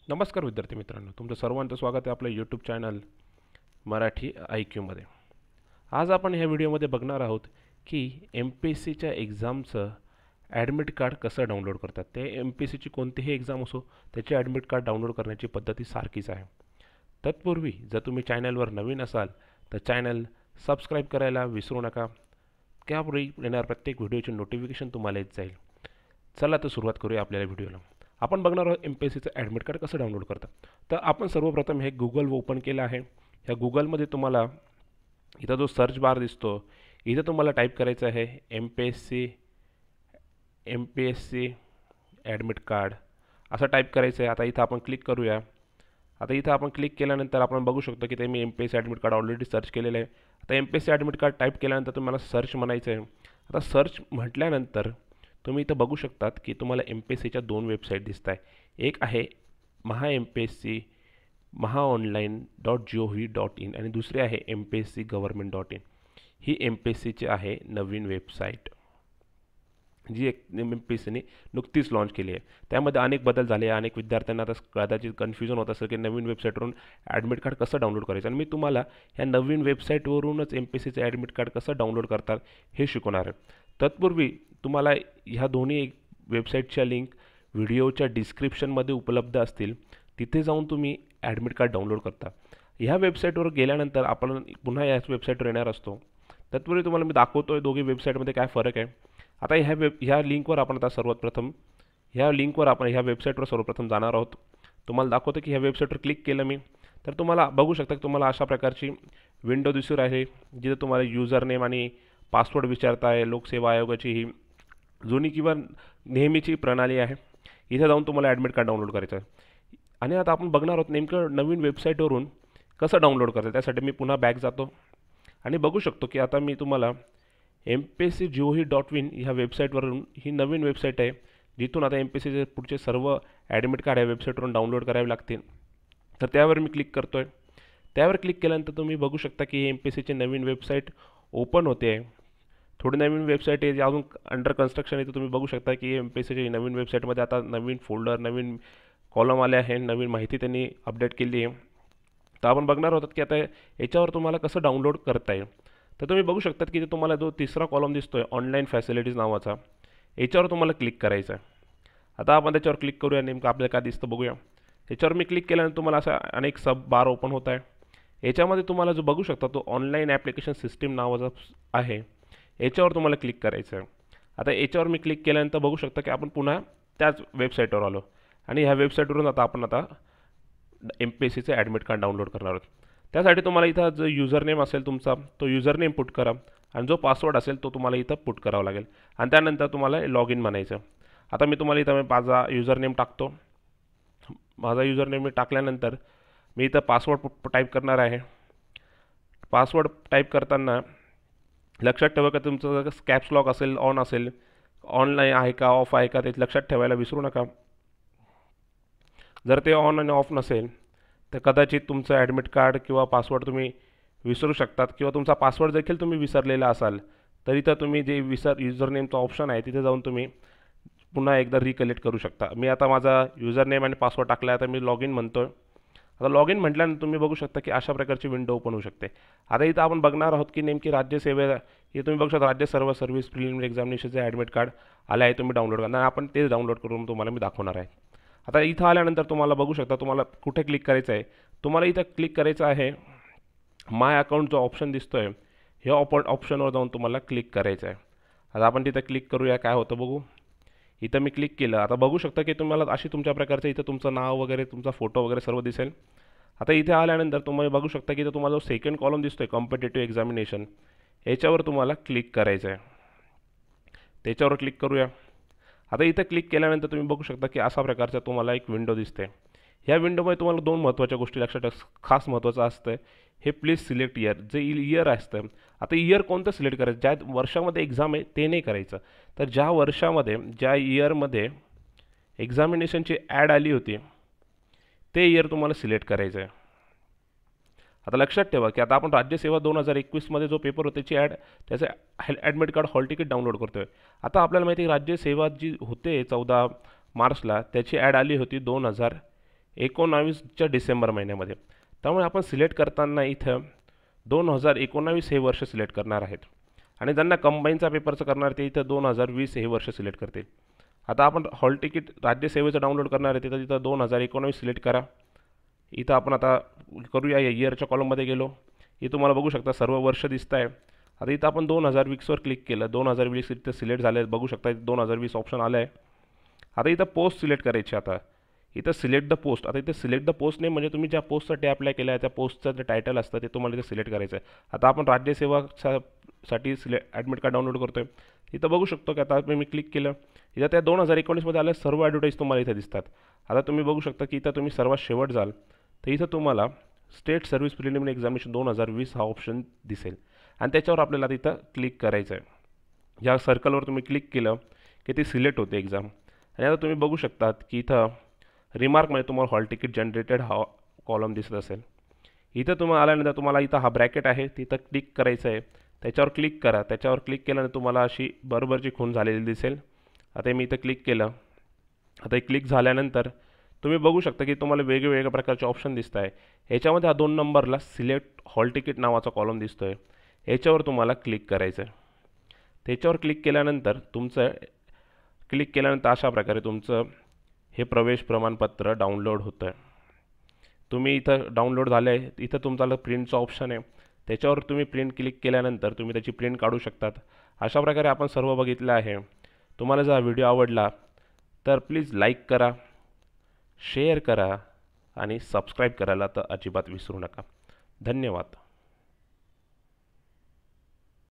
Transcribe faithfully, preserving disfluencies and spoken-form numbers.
नमस्कार विद्यार्थी मित्रांनो, तुमचं सर्वांचं स्वागत आहे आपल्या यूट्यूब चॅनल मराठी आय क्यूमध्ये. आज आपण ह्या व्हिडिओमध्ये बघणार आहोत की एम पी एस सीच्या एक्झामचं ॲडमिट कार्ड कसं डाउनलोड करतात. ते एम पी एस सीची कोणतीही एक्झाम असो त्याचे ॲडमिट कार्ड डाउनलोड करण्याची पद्धती सारखीच आहे. तत्पूर्वी जर तुम्ही चॅनलवर नवीन असाल तर चॅनल सबस्क्राईब करायला विसरू नका. त्यापूर्वी येणार प्रत्येक व्हिडिओची नोटिफिकेशन तुम्हाला येत जाईल. चला तर सुरुवात करूया आपल्याला व्हिडिओला. आपण बघणार आहोत एम पी एस सीचं ॲडमिट कार्ड कसं डाउनलोड करतात. तर आपण सर्वप्रथम हे गुगल ओपन केलं आहे. ह्या गुगलमध्ये तुम्हाला इथं जो सर्च बार दिसतो इथं तुम्हाला टाईप करायचं आहे M P S C M P S C admit card असं टाईप करायचं आहे. आता इथं आपण क्लिक करूया. आता इथं आपण क्लिक केल्यानंतर आपण बघू शकतो की ते मी M P S C admit card already search केलेलं आहे. आता M P S C admit card type केल्यानंतर तुम्हाला सर्च म्हणायचं आहे. आता सर्च म्हटल्यानंतर तुम्ही इथं बघू शकतात की तुम्हाला एम पी एस सीच्या दोन वेबसाईट दिसत आहे. एक आहे Maha M P S C Maha online dot G O V dot in आणि दुसरी आहे M P S C government dot in. ही एम पी एस सीची आहे नवीन वेबसाईट जी एक एम पी एस सीने नुकतीच लॉन्च केली आहे. त्यामध्ये अनेक बदल झाले. अनेक विद्यार्थ्यांना आता कदाचित कन्फ्युजन होत असेल की नवीन वेबसाईटवरून ॲडमिट कार्ड कसं डाउनलोड करायचं, आणि मी तुम्हाला ह्या नवीन वेबसाईटवरूनच एम पी एस सीचं ॲडमिट कार्ड कसं डाउनलोड करतात हे शिकवणार आहे. तत्पूर्वी तुम्हाला ह्या दोन्ही वेबसाईटच्या लिंक व्हिडिओच्या डिस्क्रिप्शनमध्ये उपलब्ध असतील. तिथे जाऊन तुम्ही ॲडमिट कार्ड डाउनलोड करता. ह्या वेबसाईटवर गेल्यानंतर आपण पुन्हा याच वेबसाईटवर येणार असतो. तत्पूर्वी तुम्हाला मी दाखवतो आहे दोघी वेबसाईटमध्ये काय फरक आहे. आता ह्या वेब ह्या लिंकवर आपण आता सर्वात प्रथम ह्या लिंकवर आपण ह्या वेबसाईटवर सर्वप्रथम जाणार आहोत. तुम्हाला दाखवतो की ह्या वेबसाईटवर क्लिक केलं मी तर तुम्हाला बघू शकता की तुम्हाला अशा प्रकारची विंडो दिसून आहे जिथे तुम्हाला युजर नेम आणि पासवर्ड विचारता आहे. लोकसेवा आयोगाची ही जुनी किंवा नेहमीची प्रणाली आहे. इथे जाऊन तुम्हाला ॲडमिट कार्ड डाउनलोड करायचं आहे. आणि आता आपण बघणार आहोत नेमकं नवीन वेबसाईटवरून कसं डाउनलोड करायचं. त्यासाठी मी पुन्हा बॅक जातो आणि बघू शकतो की आता मी तुम्हाला M P S C G O V dot in ह्या वेबसाईटवरून ही नवीन वेबसाईट आहे जिथून आता एम पी एस सीचे पुढचे सर्व ॲडमिट कार्ड ह्या वेबसाईटवरून डाउनलोड करावे लागतील. तर त्यावर मी क्लिक करतो आहे. त्यावर क्लिक केल्यानंतर तुम्ही बघू शकता की एम पी एस सीची नवीन वेबसाईट ओपन होते आहे. थोडी नवीन वेबसाईट आहे जी अजून अंडर कन्स्ट्रक्शन आहे. तर तुम्ही बघू शकता की एम पी एस सीची नवीन वेबसाईटमध्ये आता नवीन फोल्डर नवीन कॉलम आले आहे. नवीन माहिती त्यांनी अपडेट केली आहे. तर आपण बघणार होतात की आता याच्यावर तुम्हाला कसं डाउनलोड करता येईल. तर तुम्ही बघू शकतात की तुम्हाला जो तिसरा कॉलम दिसतो आहे ऑनलाईन फॅसिलिटीज नावाचा, याच्यावर तुम्हाला क्लिक करायचं आहे. आता आपण त्याच्यावर क्लिक करूया. नेमकं आपल्याला काय दिसतं बघूया. याच्यावर मी क्लिक केल्यानंतर तुम्हाला असा अनेक सब बार ओपन होत आहे. याच्यामध्ये तुम्हाला जो बघू शकता तो ऑनलाईन ॲप्लिकेशन सिस्टीम नावाचा आहे. याच्यावर तुम्हाला क्लिक करायचं आहे. आता याच्यावर मी क्लिक केल्यानंतर बघू शकता की आपण पुन्हा त्याच वेबसाईटवर आलो आणि ह्या वेबसाईटवरून आता आपण आता एम पी एस सीचं ॲडमिट कार्ड डाउनलोड करणार आहोत. त्यासाठी तुम्हाला इथं जो युजर नेम असेल तुमचा तो युजर नेम पुट करा आणि जो पासवर्ड असेल तो तुम्हाला इथं पुट करावा लागेल आणि त्यानंतर तुम्हाला लॉग इन म्हणायचं. आता मी तुम्हाला इथं माझा युजर नेम टाकतो. माझा युजर नेम मी टाकल्यानंतर मी इथं पासवर्ड टाईप करणार आहे. पासवर्ड टाईप करताना लक्षात ठेवा की तुमचं कॅप्स लॉक असेल ऑन असेल, ऑनलाईन आहे का ऑफ आहे का ते लक्षात ठेवायला विसरू नका. जर ते ऑन आणि ऑफ नसेल तर कदाचित तुमचं ॲडमिट कार्ड किंवा पासवर्ड तुम्ही विसरू शकतात किंवा तुमचा पासवर्ड देखील तुम्ही विसरलेला असाल तर इथं तुम्ही जे विसर युजर नेमचा ऑप्शन आहे तिथे जाऊन तुम्ही पुन्हा एकदा रिकलेक्ट करू शकता. मी आता माझा युजर नेम आणि पासवर्ड टाकला आहे. आता मी लॉग इन म्हणतो आहे. आता लॉग इन म्हटल्यानंतर तुम्ही बघू शकता की अशा प्रकारची विंडो ओपन होऊ शकते. आता इथं आपण बघणार आहोत की नेमकी राज्यसेवे हे तुम्ही बघू शकता राज्य सर्व सर्व्हिस प्रिलिमिनरी एक्झामिनेशनचे ॲडमिट कार्ड आले आहे. तुम्ही डाउनलोड करणार आपण तेच डाउनलोड करून तुम्हाला मी दाखवणार आहे. आता इथं आल्यानंतर तुम्हाला बघू शकता तुम्हाला कुठे क्लिक करायचं आहे. तुम्हाला इथं क्लिक करायचं आहे माय अकाउंट जो ऑप्शन दिसतो आहे हे ऑप ऑप्शनवर जाऊन तुम्हाला क्लिक करायचं आहे. आता आपण तिथं क्लिक करूया काय होतं बघू. इथं मी क्लिक केलं. आता बघू शकता की तुम्हाला अशी तुमच्या प्रकारचं इथं तुमचं नाव वगैरे तुमचा फोटो वगैरे सर्व दिसेल. आता इथे आल्यानंतर तुम्ही बघू शकता की इथं तुम्हाला जो सेकंड कॉलम दिसतो आहे कॉम्पिटेटिव्ह एक्झामिनेशन याच्यावर तुम्हाला क्लिक करायचं आहे. त्याच्यावर क्लिक करूया. आता इथं क्लिक केल्यानंतर तुम्ही बघू शकता की अशा प्रकारचा तुम्हाला एक विंडो दिसते. ह्या विंडोमध्ये तुम्हाला दोन महत्त्वाच्या गोष्टी लक्षात खास महत्त्वाचं असतं. हे प्लीज सिलेक्ट इयर जे इयर असतं. आता इयर कोणतं सिलेक्ट करायचं ज्या वर्षामध्ये एक्झाम आहे ते नाही करायचं. तर ज्या वर्षामध्ये ज्या इयरमध्ये एक्झामिनेशनची ॲड आली होती ते इयर तुम्हाला सिलेक्ट करायचं आहे. आता लक्षात ठेवा की आता आपण राज्यसेवा दोन हजार एकवीसमध्ये जो पेपर होता त्याची ॲड त्याचं admit card hall ticket download करतो आहे. आता आपल्याला माहिती आहे राज्यसेवा जी होते चौदा मार्चला त्याची ॲड आली होती दोन हजार एकोणावीसच्या डिसेंबर महिन्यामध्ये. त्यामुळे आपण सिलेक्ट करताना इथं दोन हजार एकोणावीस हे वर्ष सिलेक्ट करणार आहेत आणि ज्यांना कंबाईनचा पेपरचं करणार ते इथं दोन हजार वीस हे वर्ष सिलेक्ट करतील. आता आपण हॉल तिकीट राज्यसेवेचं डाउनलोड करणार आहे तिथं तिथं दोन हजार एकोणावीस सिलेक्ट करा. इथं आपण आता करूया या इयरच्या कॉलममध्ये गेलो. इथं तुम्हाला बघू शकता सर्व वर्ष दिसत आहे. आता इथं आपण दोन हजार वीसवर क्लिक केलं. दोन हजार वीस इथं सिलेक्ट झालं आहे, बघू शकता. इथं दोन हजार वीस ऑप्शन आलं आहे. आता इथं पोस्ट सिलेक्ट करायची. आता इथं सिलेक्ट द पोस्ट. आता इथं सिलेक्ट द पोस्ट नाही म्हणजे तुम्ही ज्या पोस्टसाठी अप्लाय केलं आहे त्या पोस्टचं जे टायटल असतं ते तुम्हाला इथं सिलेक्ट करायचं आहे. आता आपण राज्यसेवासाठी सिले ॲडमिट कार्ड डाउनलोड करतो आहे. इथं बघू शकतो की आता मी क्लिक केलं. इथं त्या दोन हजार एकोणीसमध्ये आल्या सर्व ॲडव्हर्टाईज तुम्हाला इथं दिसतात. आता तुम्ही बघू शकता की इथं तुम्ही सर्वात शेवट जाल तर इथं तुम्हाला स्टेट सर्व्हिस प्रिलिमिनरी एक्झामिनेशन दोन हजार वीस हा ऑप्शन दिसेल आणि त्याच्यावर आपल्याला तिथं क्लिक करायचं आहे. या सर्कलवर तुम्ही क्लिक केलं की ती सिलेक्ट होते एक्झाम. आणि आता तुम्ही बघू शकतात की इथं रिमार्कमध्ये तुम्हाला हॉल तिकीट जनरेटेड हा कॉलम दिसत असेल. इथं तुम्हाला आल्यानंतर तुम्हाला इथं हा ब्रॅकेट आहे तिथं क्लिक करायचं आहे. त्याच्यावर क्लिक करा. त्याच्यावर क्लिक केल्यानंतर तुम्हाला अशी बरोबरची खूण झालेली दिसेल. आता मी इथं क्लिक केलं. आता क्लिक झाल्यानंतर तुम्ही बघू शकता की तुम्हाला वेगवेगळ्या प्रकारचे ऑप्शन दिसत आहे. ह्याच्यामध्ये हा दोन नंबरला सिलेक्ट हॉल तिकीट नावाचा कॉलम दिसतो आहे. ह्याच्यावर तुम्हाला क्लिक करायचं आहे. त्याच्यावर क्लिक केल्यानंतर तुमचं क्लिक केल्यानंतर अशा प्रकारे तुमचं हे प्रवेश प्रमाणपत्र डाउनलोड होतं आहे. तुम्ही इथं डाउनलोड झालं आहे. इथं तुमचा प्रिंटचं ऑप्शन आहे. त्याच्यावर तुम्ही प्रिंट क्लिक केल्यानंतर तुम्ही त्याची प्रिंट काढू शकतात. अशा प्रकारे आपण सर्व बघितलं आहे. तुम्हाला जर हा व्हिडिओ आवडला तर प्लीज लाईक करा, शेअर करा आणि सबस्क्राईब करायला तर अजिबात विसरू नका. धन्यवाद.